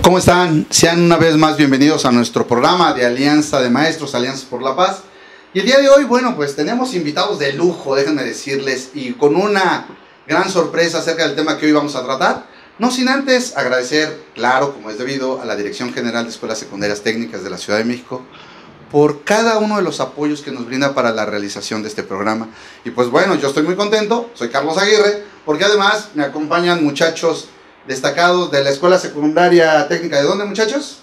¿Cómo están? Sean una vez más bienvenidos a nuestro programa de Alianza de Maestros, Alianzas por la Paz. Y el día de hoy, bueno, pues tenemos invitados de lujo, déjenme decirles, y con una gran sorpresa acerca del tema que hoy vamos a tratar. No sin antes agradecer, claro, como es debido, a la Dirección General de Escuelas Secundarias Técnicas de la Ciudad de México por cada uno de los apoyos que nos brinda para la realización de este programa. Y pues bueno, yo estoy muy contento, soy Carlos Aguirre, porque además me acompañan muchachos destacados de la Escuela Secundaria Técnica. ¿De dónde, muchachos?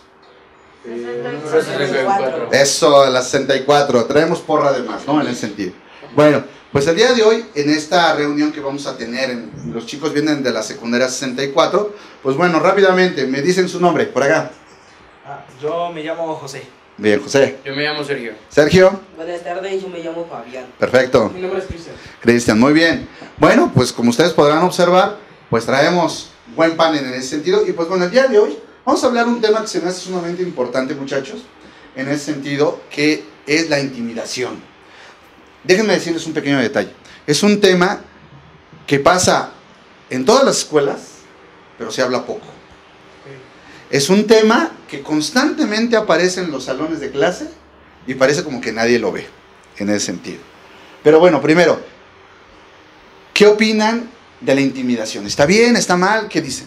64. Eso, la 64. Traemos porra de más, ¿no? En ese sentido. Bueno, pues el día de hoy, en esta reunión que vamos a tener, los chicos vienen de la secundaria 64, pues bueno, rápidamente, me dicen su nombre, por acá. Yo me llamo José. Bien, José. Yo me llamo Sergio. Sergio. Buenas tardes, yo me llamo Fabián. Perfecto. Mi nombre es Cristian. Cristian, muy bien. Bueno, pues como ustedes podrán observar, pues traemos buen panel en ese sentido. Y pues bueno, el día de hoy vamos a hablar un tema que se me hace sumamente importante, muchachos, en ese sentido, que es la intimidación. Déjenme decirles un pequeño detalle. Es un tema que pasa en todas las escuelas, pero se habla poco. Es un tema que constantemente aparece en los salones de clase y parece como que nadie lo ve, en ese sentido. Pero bueno, primero, ¿qué opinan de la intimidación? ¿Está bien? ¿Está mal? ¿Qué dicen?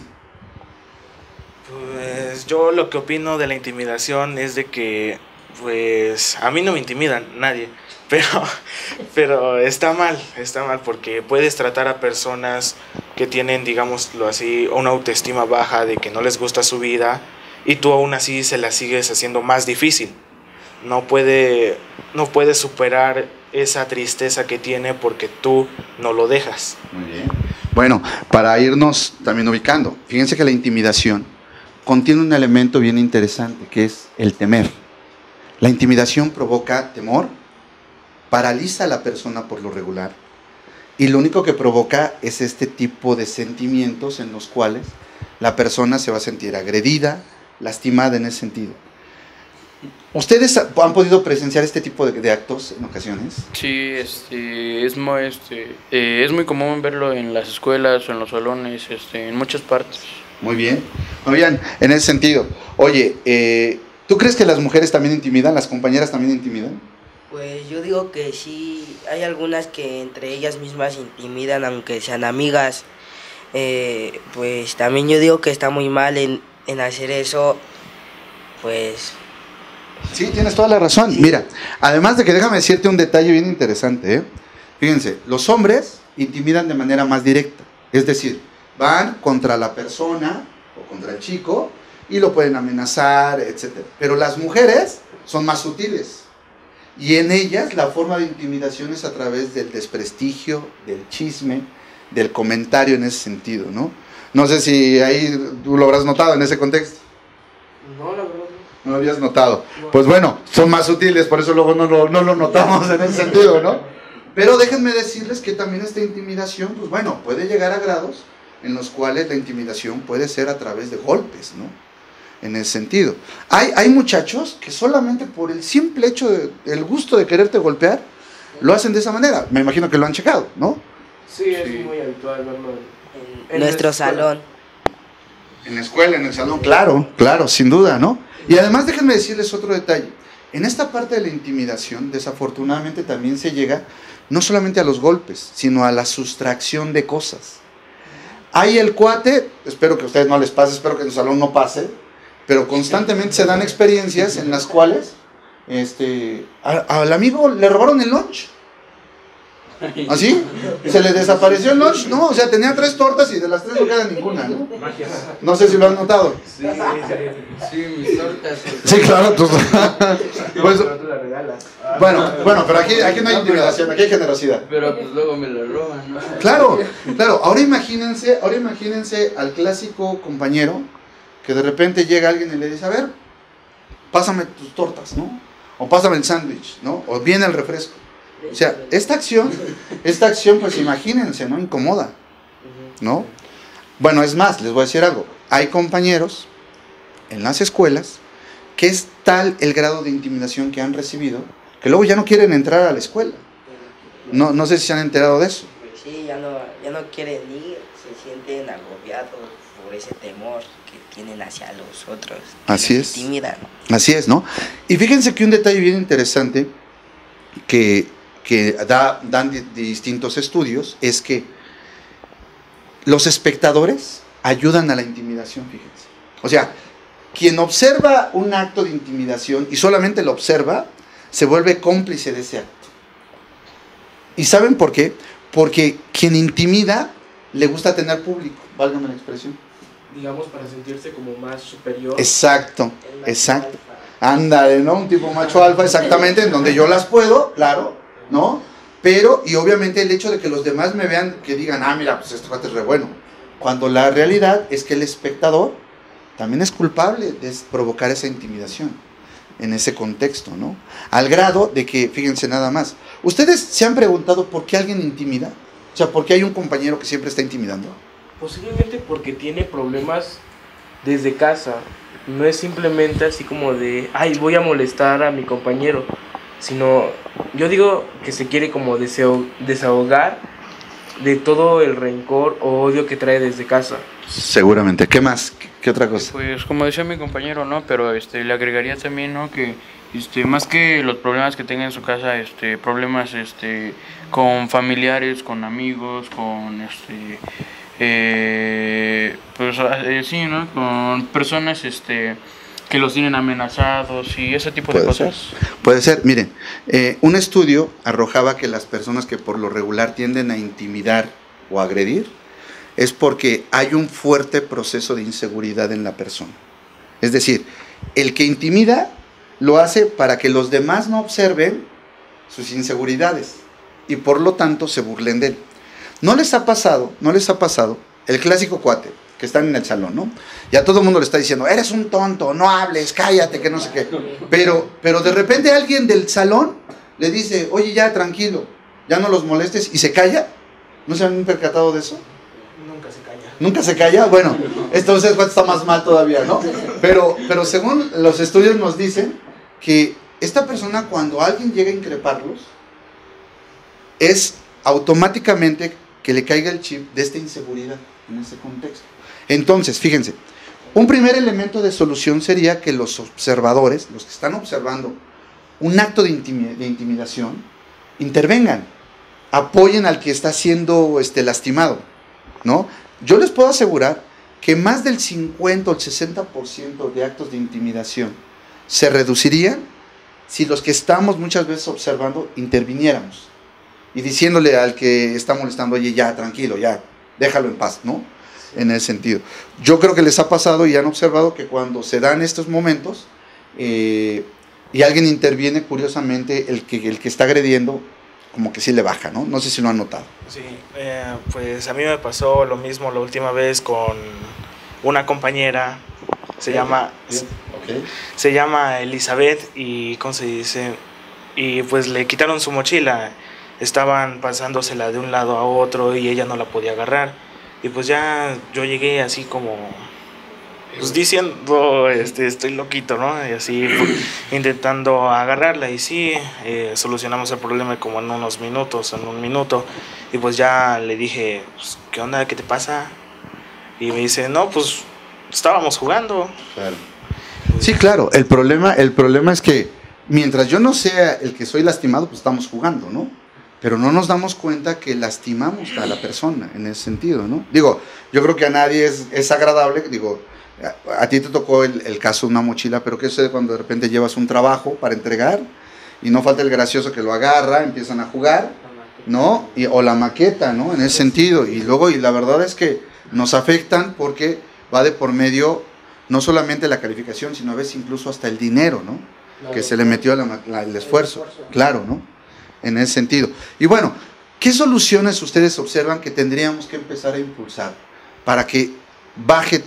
Pues yo lo que opino de la intimidación es de que, pues, a mí no me intimidan nadie, pero está mal porque puedes tratar a personas que tienen, digámoslo así, una autoestima baja, de que no les gusta su vida, y tú aún así se la sigues haciendo más difícil. No puede superar esa tristeza que tiene porque tú no lo dejas. Muy bien. Bueno, para irnos también ubicando, fíjense que la intimidación contiene un elemento bien interesante, que es el temer. La intimidación provoca temor, paraliza a la persona por lo regular, y lo único que provoca es este tipo de sentimientos en los cuales la persona se va a sentir agredida, lastimada en ese sentido. ¿Ustedes han podido presenciar este tipo de actos en ocasiones? Sí, es muy común verlo en las escuelas o en los salones, en muchas partes. Muy bien. Muy bien, en ese sentido. Oye, ¿tú crees que las mujeres también intimidan? ¿Las compañeras también intimidan? Pues yo digo que sí, hay algunas que entre ellas mismas intimidan, aunque sean amigas. Pues también yo digo que está muy mal en hacer eso, pues... Sí, tienes toda la razón. Mira, además de que déjame decirte un detalle bien interesante, ¿eh? Fíjense, los hombres intimidan de manera más directa, es decir, van contra la persona o contra el chico y lo pueden amenazar, etc. Pero las mujeres son más sutiles y en ellas la forma de intimidación es a través del desprestigio, del chisme, del comentario en ese sentido, ¿no? No sé si ahí tú lo habrás notado en ese contexto. No, la verdad no. No lo habías notado. Pues bueno, son más sutiles, por eso luego no lo notamos en ese sentido, ¿no? Pero déjenme decirles que también esta intimidación, pues bueno, puede llegar a grados en los cuales la intimidación puede ser a través de golpes, ¿no? En ese sentido. Hay muchachos que solamente por el simple hecho, el gusto de quererte golpear, lo hacen de esa manera. Me imagino que lo han checado, ¿no? Sí, es muy habitual verlo En nuestro salón. En la escuela, en el salón, claro, claro, sin duda, ¿no? Y además déjenme decirles otro detalle. En esta parte de la intimidación, desafortunadamente también se llega no solamente a los golpes, sino a la sustracción de cosas. Hay el cuate, espero que a ustedes no les pase, espero que en el salón no pase, pero constantemente se dan experiencias en las cuales al amigo le robaron el lunch. ¿Así? ¿Se le desapareció el lunch? No, o sea, tenía 3 tortas y de las 3 no queda ninguna, ¿no? No sé si lo han notado. Sí, mis tortas. Sí, claro. Pues, pero tú la regalas. bueno, pero aquí no hay intimidación, aquí hay generosidad. Pero pues luego me la roban, ¿no? Claro. Ahora imagínense al clásico compañero que de repente llega alguien y le dice, a ver, pásame tus tortas, ¿no? O pásame el sándwich, ¿no? O viene el refresco. O sea, esta acción, pues imagínense, ¿no? Incomoda, ¿no? Bueno, es más, les voy a decir algo. Hay compañeros en las escuelas que es tal el grado de intimidación que han recibido que luego ya no quieren entrar a la escuela. No sé si se han enterado de eso. Sí, ya no quieren ir, se sienten agobiados. por ese temor que tienen hacia los otros. Así los es. intimidan. Así es, ¿no? Y fíjense que un detalle bien interesante que dan distintos estudios es que los espectadores ayudan a la intimidación, fíjense. O sea, quien observa un acto de intimidación y solamente lo observa, se vuelve cómplice de ese acto. ¿Y saben por qué? Porque quien intimida le gusta tener público, válgame la expresión. Digamos, para sentirse como más superior. Exacto, exacto. Ándale, ¿no? Un tipo macho alfa, exactamente, en donde yo las puedo, claro, ¿no? Pero, y obviamente el hecho de que los demás me vean, que digan, ah, mira, pues este cuate es re bueno. Cuando la realidad es que el espectador también es culpable de provocar esa intimidación en ese contexto, ¿no? Al grado de que, fíjense nada más, ¿ustedes se han preguntado por qué alguien intimida? O sea, ¿por qué hay un compañero que siempre está intimidando? Posiblemente porque tiene problemas desde casa. No es simplemente así como de, ay, voy a molestar a mi compañero, sino yo digo que se quiere como desahogar de todo el rencor o odio que trae desde casa. Seguramente. ¿Qué más? ¿Qué otra cosa? Pues como decía mi compañero, ¿no? Pero le agregaría también, ¿no? Que más que los problemas que tenga en su casa, problemas con familiares, con amigos, con pues sí, ¿no? Con personas que los tienen amenazados y ese tipo de cosas. Puede ser, miren, un estudio arrojaba que las personas que por lo regular tienden a intimidar o agredir es porque hay un fuerte proceso de inseguridad en la persona. Es decir, el que intimida lo hace para que los demás no observen sus inseguridades y por lo tanto se burlen de él. ¿No les ha pasado el clásico cuate que están en el salón, ¿no? Y a todo el mundo le está diciendo, eres un tonto, no hables, cállate, que no sé qué. Pero de repente alguien del salón le dice, oye, ya, tranquilo, ya no los molestes, y se calla. ¿No se han percatado de eso? Nunca se calla. ¿Nunca se calla? Bueno, entonces está más mal todavía, ¿no? Pero según los estudios nos dicen que esta persona, cuando alguien llega a increparlos, es automáticamente que le caiga el chip de esta inseguridad en ese contexto. Entonces, fíjense, un primer elemento de solución sería que los observadores, los que están observando un acto de intimidación, intervengan, apoyen al que está siendo lastimado, ¿no? Yo les puedo asegurar que más del 50 o el 60% de actos de intimidación se reducirían si los que estamos muchas veces observando interviniéramos y diciéndole al que está molestando, oye, ya, tranquilo, ya, déjalo en paz, ¿no? En ese sentido. Yo creo que les ha pasado y han observado que cuando se dan estos momentos y alguien interviene, curiosamente, el que está agrediendo, como que sí le baja, ¿no? No sé si lo han notado. Sí, pues a mí me pasó lo mismo la última vez con una compañera, se llama Elizabeth, y ¿cómo se dice? Y pues le quitaron su mochila, estaban pasándosela de un lado a otro y ella no la podía agarrar. Y pues ya yo llegué así como, pues diciendo, estoy loquito, ¿no? Y así intentando agarrarla, y sí, solucionamos el problema como en unos minutos, en un minuto. Y pues ya le dije, pues, ¿qué onda? ¿Qué te pasa? Y me dice, no, pues estábamos jugando. Claro. Sí, claro, el problema es que mientras yo no sea el que soy lastimado, pues estamos jugando, ¿no? Pero no nos damos cuenta que lastimamos a la persona en ese sentido, ¿no? Digo, yo creo que a nadie es agradable, digo, a ti te tocó el caso de una mochila, pero ¿qué sucede cuando de repente llevas un trabajo para entregar y no falta el gracioso que lo agarra, empiezan a jugar, ¿no? O la maqueta, ¿no? En ese sentido, y luego, y la verdad es que nos afectan porque va de por medio no solamente la calificación, sino a veces incluso hasta el dinero, ¿no? Claro, que se le metió el esfuerzo, claro, ¿no? En ese sentido. Y bueno, ¿qué soluciones ustedes observan que tendríamos que empezar a impulsar para que baje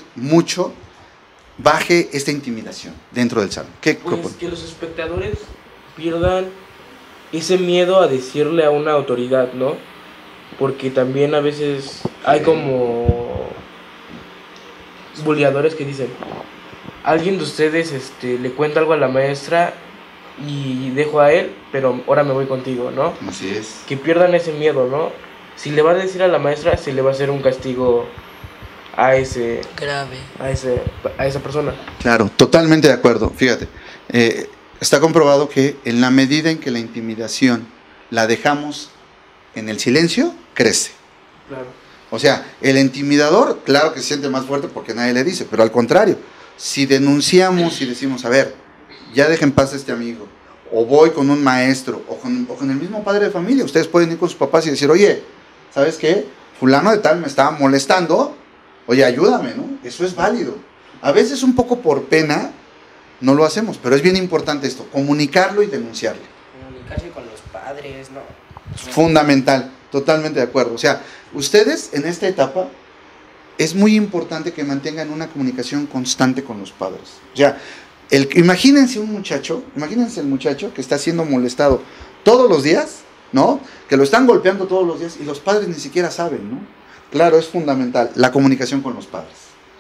esta intimidación dentro del salón? ¿Qué proponen? Que los espectadores pierdan ese miedo a decirle a una autoridad, ¿no? Porque también a veces hay como buleadores que dicen, alguien de ustedes le cuenta algo a la maestra y dejo a él, pero ahora me voy contigo, ¿no? Así es. Que pierdan ese miedo, ¿no? Si le va a decir a la maestra, se le va a hacer un castigo a ese Grave. a esa persona. Claro, totalmente de acuerdo. Fíjate, está comprobado que en la medida en que la intimidación la dejamos en el silencio, crece. Claro. O sea, el intimidador, claro que se siente más fuerte porque nadie le dice, pero al contrario, si denunciamos y decimos, a ver, ya dejen en paz a este amigo, o voy con un maestro, o con el mismo padre de familia, ustedes pueden ir con sus papás y decir, oye, ¿sabes qué? Fulano de tal me estaba molestando, oye, ayúdame, ¿no? Eso es válido. A veces un poco por pena no lo hacemos, pero es bien importante esto, comunicarlo y denunciarlo. Comunicarse con los padres, ¿no? Fundamental, totalmente de acuerdo. O sea, ustedes en esta etapa es muy importante que mantengan una comunicación constante con los padres. O sea, imagínense el muchacho que está siendo molestado todos los días, ¿no? Que lo están golpeando todos los días y los padres ni siquiera saben, ¿no? Claro, es fundamental la comunicación con los padres.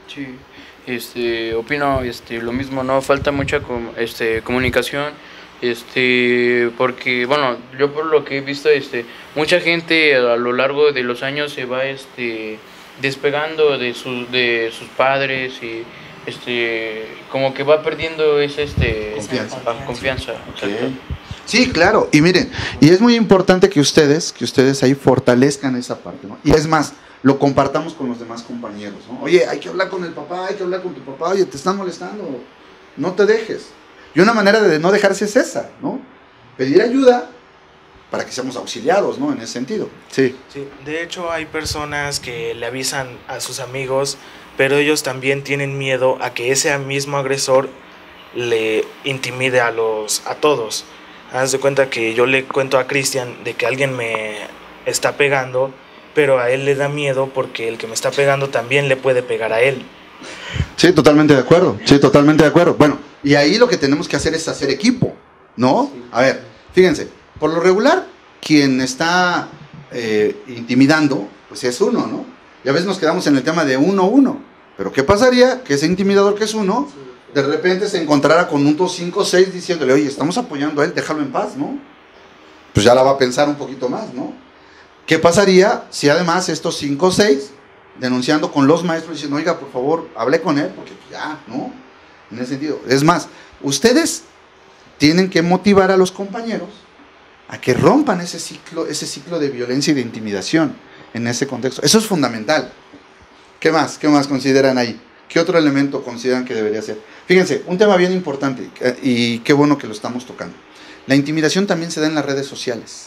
Sí, opino lo mismo, no falta mucha comunicación, porque bueno, yo por lo que he visto, mucha gente a lo largo de los años se va despegando de sus padres y como que va perdiendo esa confianza. Exacto. Sí, claro, y miren, y es muy importante que ustedes ahí fortalezcan esa parte, ¿no? Y es más, lo compartamos con los demás compañeros, ¿no? Oye, hay que hablar con el papá, hay que hablar con tu papá, oye, te están molestando, no te dejes. Y una manera de no dejarse es esa, ¿no? Pedir ayuda para que seamos auxiliados, ¿no? En ese sentido. Sí. Sí, de hecho hay personas que le avisan a sus amigos, pero ellos también tienen miedo a que ese mismo agresor le intimide a todos. Haz de cuenta que yo le cuento a Cristian de que alguien me está pegando, pero a él le da miedo porque el que me está pegando también le puede pegar a él. Sí, totalmente de acuerdo. Sí, totalmente de acuerdo. Bueno, y ahí lo que tenemos que hacer es hacer equipo, ¿no? A ver, fíjense, por lo regular, quien está intimidando, pues es uno, ¿no? Y a veces nos quedamos en el tema de uno. Pero ¿qué pasaría que ese intimidador que es uno, de repente se encontrara con un 2, 5, 6 diciéndole, oye, estamos apoyando a él, déjalo en paz, ¿no? Pues ya la va a pensar un poquito más, ¿no? ¿Qué pasaría si además estos 5 o 6 denunciando con los maestros diciendo, oiga, por favor, hablé con él, porque ya, ¿no? En ese sentido. Es más, ustedes tienen que motivar a los compañeros a que rompan ese ciclo de violencia y de intimidación en ese contexto. Eso es fundamental. ¿Qué más? ¿Qué más consideran ahí? ¿Qué otro elemento consideran que debería ser? Fíjense, un tema bien importante y qué bueno que lo estamos tocando. La intimidación también se da en las redes sociales.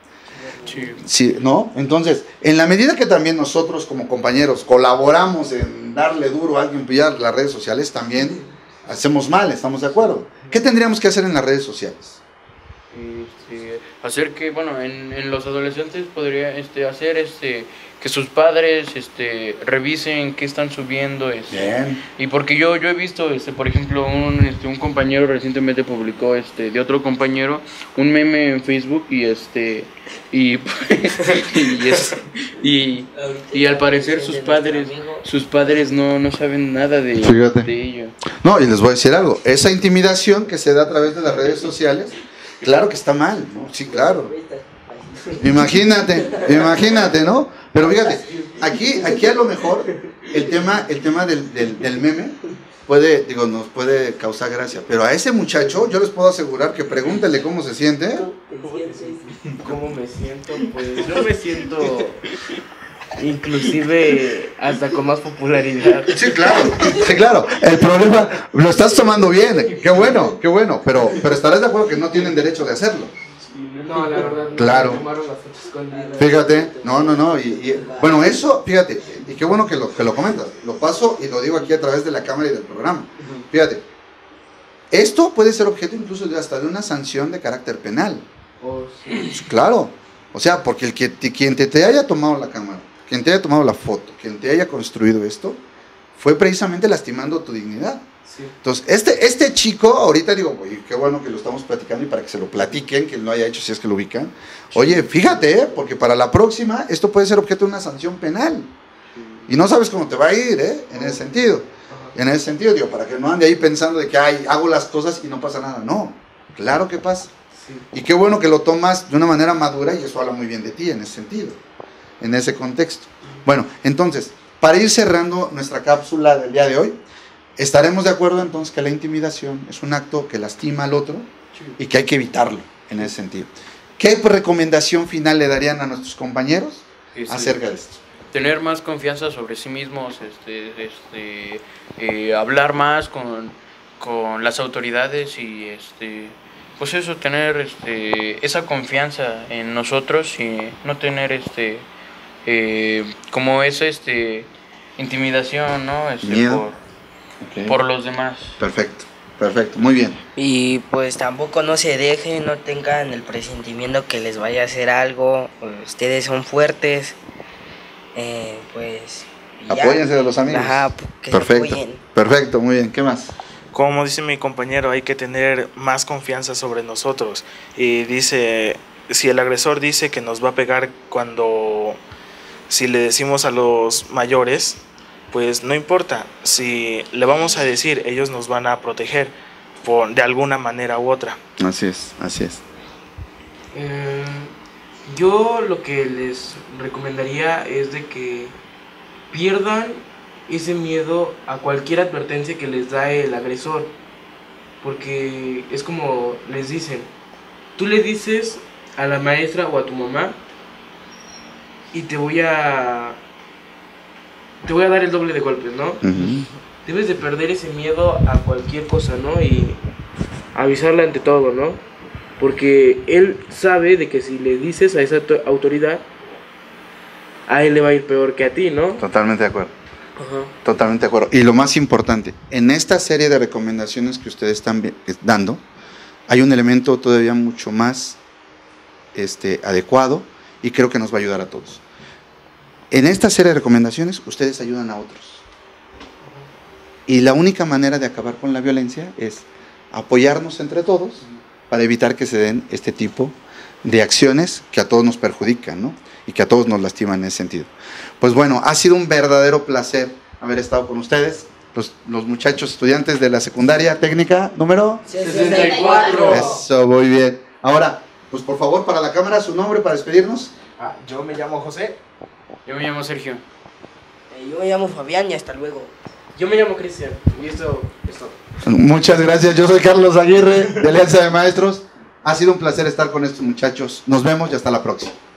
Sí, ¿no? Entonces, en la medida que también nosotros como compañeros colaboramos en darle duro a alguien vía las redes sociales, también hacemos mal, ¿estamos de acuerdo? ¿Qué tendríamos que hacer en las redes sociales? Hacer que, bueno, en los adolescentes podría hacer que sus padres revisen qué están subiendo. Bien. Y porque yo he visto, por ejemplo, un compañero recientemente publicó de otro compañero un meme en Facebook y al parecer sus padres no saben nada de ello. No, y les voy a decir algo, esa intimidación que se da a través de las redes sociales, claro que está mal, ¿no? Sí, claro. Imagínate, ¿no? Pero fíjate, aquí a lo mejor el tema del meme nos puede causar gracia, pero a ese muchacho yo les puedo asegurar que pregúntale cómo se siente. ¿Cómo me siento? Pues yo me siento inclusive hasta con más popularidad. Sí, claro. El problema, lo estás tomando bien, qué bueno, pero estarás de acuerdo que no tienen derecho de hacerlo. No, la verdad, no. Claro. Tomaron las fotos escondidas. Fíjate, no, y bueno, eso, fíjate, y qué bueno que lo comentas, lo paso y lo digo aquí a través de la cámara y del programa. Fíjate, esto puede ser objeto incluso hasta de una sanción de carácter penal. Oh, sí. Claro, o sea, porque quien te haya tomado la cámara, quien te haya tomado la foto, quien te haya construido esto, fue precisamente lastimando tu dignidad. Sí. Entonces, este chico, ahorita digo, oye, qué bueno que lo estamos platicando y para que se lo platiquen, quien lo haya hecho, si es que lo ubican. Oye, fíjate, porque para la próxima esto puede ser objeto de una sanción penal. Y no sabes cómo te va a ir, en ese sentido. En ese sentido, digo, para que no ande ahí pensando de que, hago las cosas y no pasa nada. No, claro que pasa. Sí. Y qué bueno que lo tomas de una manera madura y eso habla muy bien de ti en ese sentido, en ese contexto. Bueno, entonces, para ir cerrando nuestra cápsula del día de hoy, estaremos de acuerdo entonces que la intimidación es un acto que lastima al otro y que hay que evitarlo en ese sentido. ¿Qué recomendación final le darían a nuestros compañeros acerca de esto? Tener más confianza sobre sí mismos, hablar más con las autoridades y pues eso, tener esa confianza en nosotros y no tener como esa intimidación, ¿no? Miedo. Por los demás. Perfecto, perfecto, muy bien. Y pues tampoco no se dejen, no tengan el presentimiento que les vaya a hacer algo, ustedes son fuertes, pues... ya. Apóyense de los amigos. Ajá, que perfecto, se apoyen. perfecto, muy bien, ¿qué más? Como dice mi compañero, hay que tener más confianza sobre nosotros. Y dice, si el agresor dice que nos va a pegar si le decimos a los mayores, pues no importa. Si le vamos a decir, ellos nos van a proteger de alguna manera u otra. Así es, así es. Yo lo que les recomendaría es de que pierdan ese miedo a cualquier advertencia que les da el agresor, porque es como les dicen, tú le dices a la maestra o a tu mamá y te voy a dar el doble de golpes, ¿no? Uh-huh. Debes de perder ese miedo a cualquier cosa, ¿no? Y avisarle ante todo, ¿no? Porque él sabe de que si le dices a esa autoridad, a él le va a ir peor que a ti, ¿no? Totalmente de acuerdo. Ajá. Totalmente de acuerdo. Y lo más importante, en esta serie de recomendaciones que ustedes están dando, hay un elemento todavía mucho más adecuado y creo que nos va a ayudar a todos. En esta serie de recomendaciones, ustedes ayudan a otros. Y la única manera de acabar con la violencia es apoyarnos entre todos para evitar que se den este tipo de acciones que a todos nos perjudican, ¿no? Y que a todos nos lastiman en ese sentido. Pues bueno, ha sido un verdadero placer haber estado con ustedes, los muchachos estudiantes de la secundaria técnica número 64. Eso, muy bien. Ahora, pues por favor, para la cámara, su nombre para despedirnos. Yo me llamo José. Yo me llamo Sergio. Yo me llamo Fabián y hasta luego. Yo me llamo Cristian y esto es todo. Muchas gracias, yo soy Carlos Aguirre de Alianza de Maestros. Ha sido un placer estar con estos muchachos. Nos vemos y hasta la próxima.